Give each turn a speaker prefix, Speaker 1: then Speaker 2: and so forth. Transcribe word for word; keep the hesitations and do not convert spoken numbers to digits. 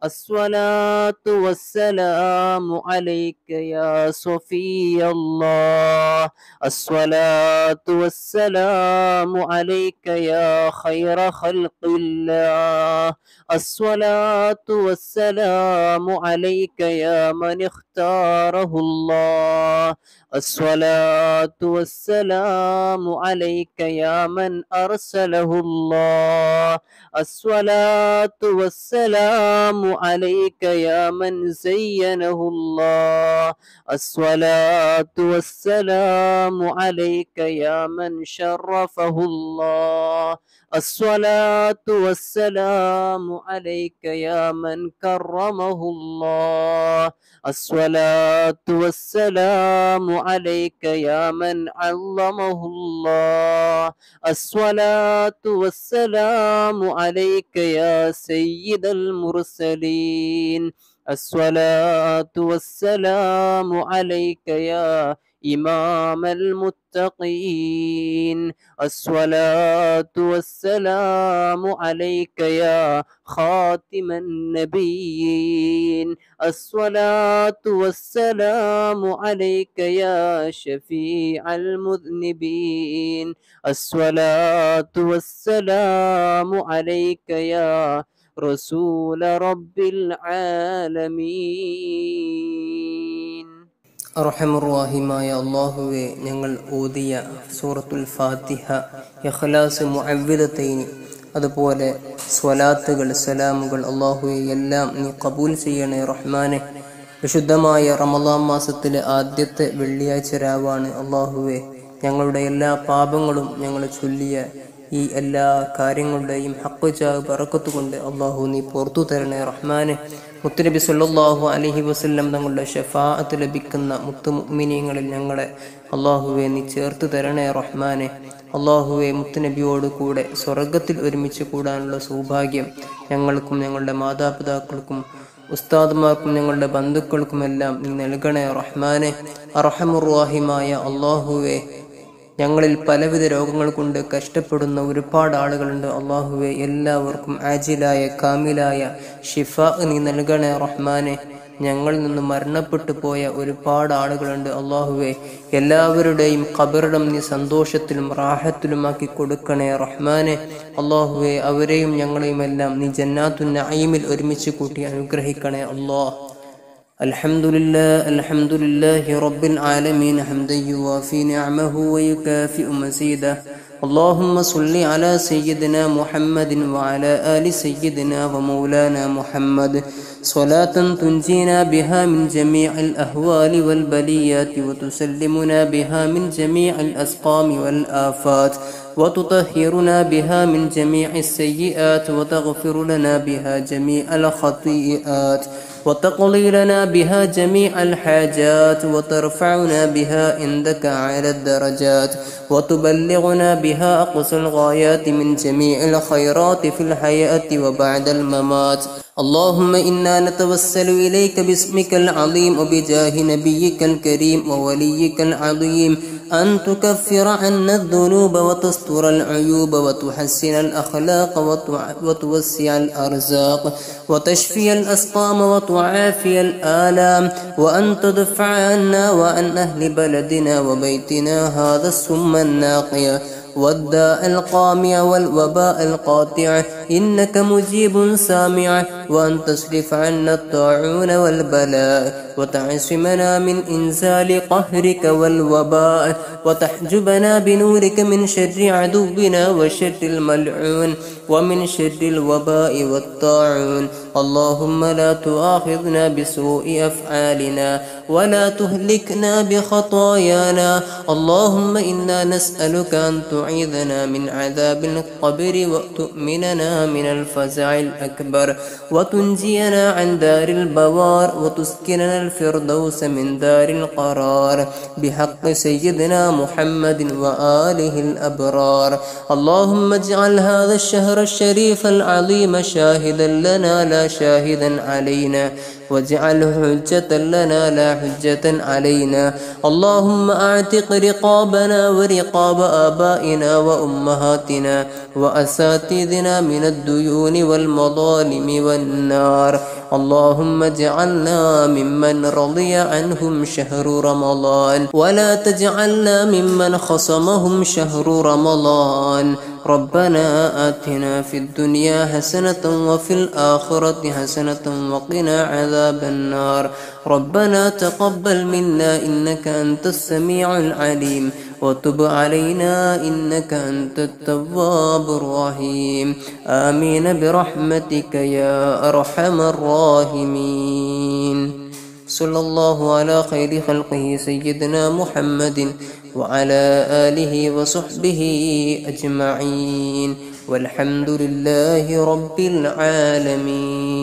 Speaker 1: الصلاة والسلام عليك يا صفي الله الصلاة والسلام عليك يا خير خلق الله الصلاة والسلام عليك يا من اختاره الله الصلاة والسلام عليك يا من أرسله الله الصلاة والسلام عليك يا من زينه الله الصلاة والسلام عليك يا من شرفه الله الصلاة والسلام عليك يا من كرمه الله الصلاة والسلام عليك يا من علمه الله الصلاة والسلام عليك يا سيد المرسلين الصلاة والسلام عليك يا إمام المتقين الصلاة والسلام عليك يا خاتم النبيين الصلاة والسلام عليك يا شفيع المذنبين الصلاة والسلام عليك يا رسول رب العالمين
Speaker 2: അർഹമുർ-റഹീമായ അല്ലാഹുവേ, ഞങ്ങൾ ഓതിയ സൂറത്തുൽ ഫാത്തിഹ, ഇഖ്ലാസ്, മുഅവ്വിദത്തൈനി, അതുപോലെ സ്വലാത്തുകൾ, സലാമുകൾ അല്ലാഹുവേ എല്ലാം നീ ഖബൂൽ ചെയ്യണേ റഹ്മാനെ. വിശുദ്ധമായ റമളാൻ മാസത്തിലെ ആദ്യത്തെ വെള്ളിയാഴ്ച രാവാണ് അല്ലാഹുവേ. ഞങ്ങളുടെ എല്ലാ പാപങ്ങളും ഞങ്ങൾ ചൊല്ലിയ ഈ എല്ലാ കാര്യങ്ങളുടെയും ഹഖ് ജാ ബറക്കത്ത് കൊണ്ട് അല്ലാഹു നീ പുറത്തു തരണേ റഹ്മാനെ. മുത്തുനബി സല്ലല്ലാഹു അലൈഹി വസല്ലം തങ്ങളുടെ ശഫാഅത്ത് ലഭിക്കുന്ന മുത്തു മുഅ്മിനീങ്ങളിൽ ഞങ്ങളെ അല്ലാഹുവേ നീ ചേർത്ത് തരണേ റഹ്മാനെ. അല്ലാഹുവേ, മുത്തുനബിയോട് കൂടെ സ്വർഗത്തിൽ ഒരുമിച്ച് കൂടാനുള്ള സൗഭാഗ്യം ഞങ്ങൾക്കും ഞങ്ങളുടെ മാതാപിതാക്കൾക്കും ഉസ്താദുമാർക്കും ഞങ്ങളുടെ ബന്ധുക്കൾക്കുമെല്ലാം നീ നൽകണേ റഹ്മാനെ. അർഹമുർ-റഹീമായ അല്ലാഹുവേ, ഞങ്ങളിൽ പലവിധ രോഗങ്ങൾ കൊണ്ട് കഷ്ടപ്പെടുന്ന ഒരുപാട് ആളുകളുണ്ട് അല്ലാഹുവേ. എല്ലാവർക്കും ആജിലായ കാമിലായ ഷിഫാ നീ നൽകണേ റഹ്മാനെ. ഞങ്ങളിൽ നിന്ന് മരണപ്പെട്ടു പോയ ഒരുപാട് ആളുകളുണ്ട് അല്ലാഹുവേ. എല്ലാവരുടെയും ഖബറിടം നീ സന്തോഷത്തിലും റാഹത്തിലുമാക്കി കൊടുക്കണേ റഹ്മാനെ. അല്ലാഹുവേ, അവരെയും ഞങ്ങളെയും എല്ലാം നീ ജന്നാത്തുൻ നഈമിൽ ഒരുമിച്ച് കൂട്ടി അനുഗ്രഹിക്കണേ അല്ലാഹ്. الحمد لله الحمد لله رب العالمين حمدا يوافي نعمه ويكافئ مزيده. اللهم صل على سيدنا محمد وعلى آل سيدنا ومولانا محمد صلاة تنجينا بها من جميع الأهوال والبليات وتسلمنا بها من جميع الأسقام والآفات وتطهرنا بها من جميع السيئات وتغفر لنا بها جميع الخطيئات وتقضي لنا بها جميع الحاجات وترفعنا بها عندك على الدرجات وتبلغنا بها أقصى الغايات من جميع الخيرات في الحياة وبعد الممات. اللهم إنا نتوسل إليك باسمك العظيم وبجاه نبيك الكريم ووليك العظيم أن تكفر عنا الذنوب وتستر العيوب وتحسن الأخلاق وتوسع الأرزاق وتشفي الأسقام وتعافي الآلام وأن تدفع عنا وعن أهل بلدنا وبيتنا هذا السم الناقية والداء القامع والوباء القاطع إنك مجيب سامع. وأن تصرف عنا الطاعون والبلاء وتعصمنا من إنزال قهرك والوباء وتحجبنا بنورك من شر عدونا وشر الملعون ومن شر الوباء والطاعون. اللهم لا تؤاخذنا بسوء أفعالنا ولا تهلكنا بخطايانا. اللهم إنا نسألك أن تعيذنا من عذاب القبر وتؤمننا من الفزع الأكبر وتنجينا عن دار البوار وتسكننا الفردوس من دار القرار بحق سيدنا محمد وآله الأبرار. اللهم اجعل هذا الشهر الشريف العظيم شاهدا لنا لا شاهدا علينا واجعله حجة لنا لا حجة علينا. اللهم اعتق رقابنا ورقاب آبائنا وأمهاتنا وأساتذنا من الديون والمظالم والنار. اللهم اجعلنا ممن رضي عنهم شهر رمضان ولا تجعلنا ممن خصمهم شهر رمضان. ربنا آتنا في الدنيا حسنة وفي الآخرة حسنة وقنا عذاب النار. ربنا تقبل منا إنك أنت السميع العليم وتب علينا إنك أنت التواب الرحيم. آمين برحمتك يا أرحم الراحمين. صلى الله على خير خلقه سيدنا محمد وعلى آله وصحبه أجمعين والحمد لله رب العالمين.